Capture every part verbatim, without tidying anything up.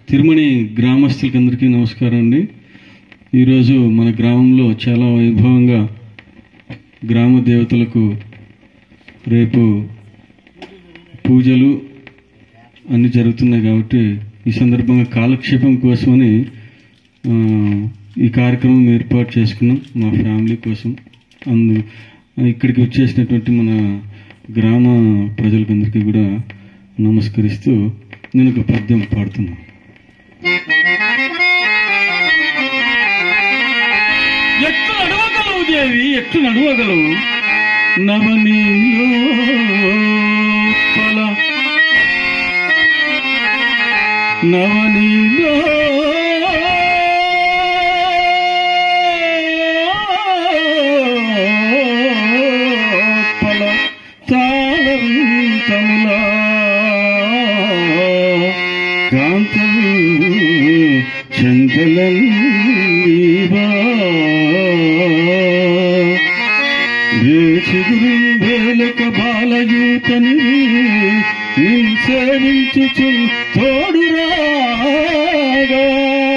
తిరుమణి గ్రామస్తులకి అందరికీ నమస్కారం అండి. ఈరోజు మన గ్రామంలో చాలా వైభవంగా గ్రామ దేవతలకు రేపు పూజలు అన్నీ జరుగుతున్నాయి కాబట్టి ఈ సందర్భంగా కాలక్షేపం కోసమని ఈ కార్యక్రమం ఏర్పాటు చేసుకున్నాం మా ఫ్యామిలీ కోసం. అందు ఇక్కడికి వచ్చేసినటువంటి మన గ్రామ ప్రజలకందరికీ కూడా నమస్కరిస్తూ నేను ఒక పద్యం పాడుతున్నాను. ఎట్లు నడవగలవు దేవి, ఎట్లు నడవగలవు నవనీలో పల నవనీలో పల తాళంతములా కాంతలు చందలన్నీవా చిగురు వేలక బాలయూతని నిన్ సేవించుచు తోడురాగా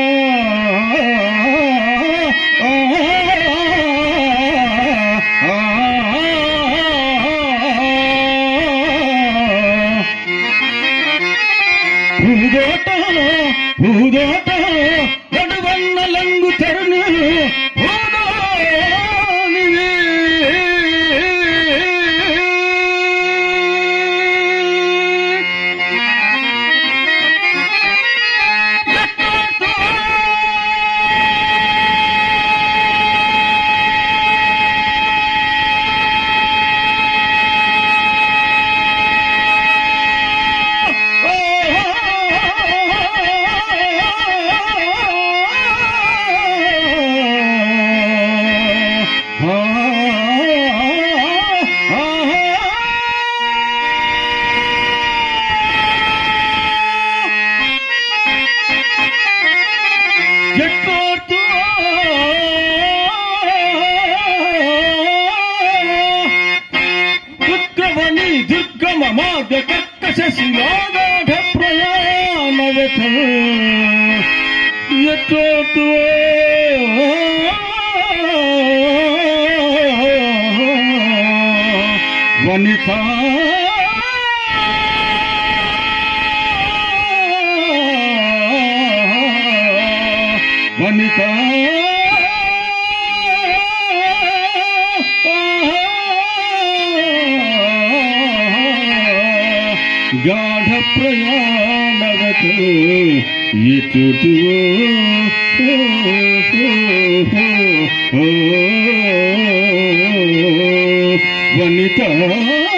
పూదోట పూదోట నడువన్న లంగు తరుణు శిలాగాఢ ప్రయాణ వ్యథ ఎట్టోటు వనిత వనిత గాఢ ప్రయాణవతో ఎటు వనిత